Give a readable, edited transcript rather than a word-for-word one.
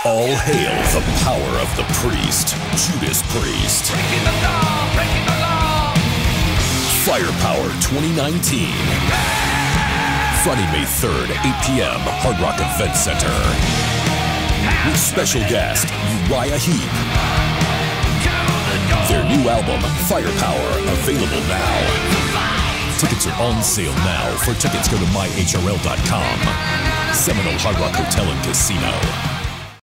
All hail the power of the priest, Judas Priest. Breaking the law, breaking the law. Firepower 2019. Friday, May 3rd, 8 p.m., Hard Rock Event Center. With special guest, Uriah Heep. Their new album, Firepower, available now. Tickets are on sale now. For tickets, go to myhrl.com. Seminole Hard Rock Hotel and Casino.